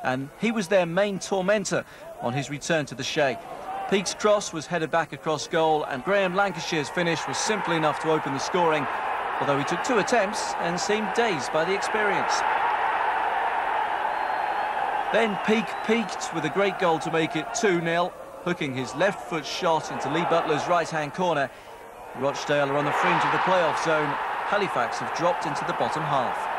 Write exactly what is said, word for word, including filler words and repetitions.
and he was their main tormentor on his return to the Shea. Peake's cross was headed back across goal, and Graham Lancashire's finish was simple enough to open the scoring, although he took two attempts and seemed dazed by the experience. Then Peake peaked with a great goal to make it two nil, hooking his left foot shot into Lee Butler's right-hand corner. Rochdale are on the fringe of the playoff zone. Halifax have dropped into the bottom half.